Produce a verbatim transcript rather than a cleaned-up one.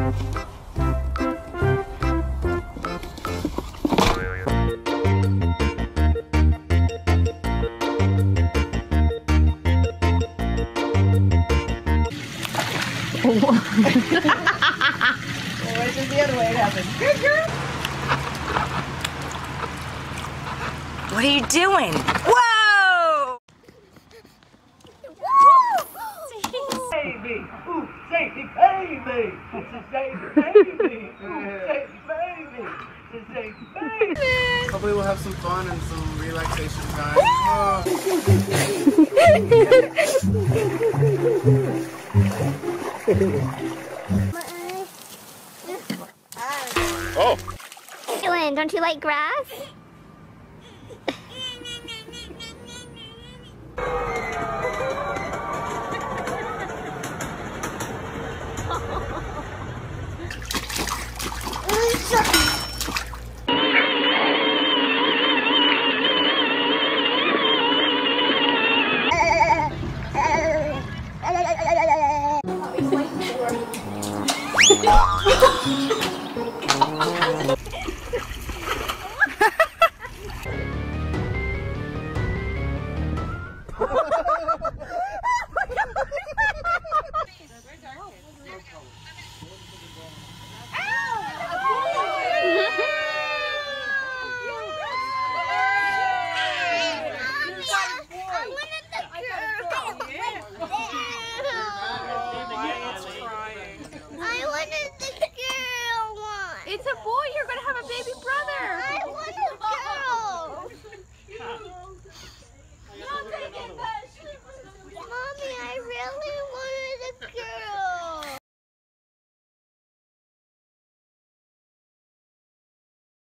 Oh, it's just the other way it happens. Good girl. What are you doing? Whoa! Baby, ooh, safety baby, it's a safety baby, ooh, safety baby, it's a safety baby. Hopefully we'll have some fun and some relaxation time. Oh. Dylan, don't you like grass? It's a boy, you're gonna have a baby brother.